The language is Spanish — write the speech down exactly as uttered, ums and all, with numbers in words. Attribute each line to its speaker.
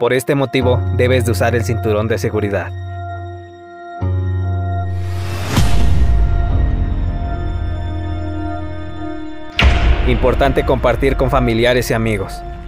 Speaker 1: Por este motivo, debes de usar el cinturón de seguridad. Importante compartir con familiares y amigos.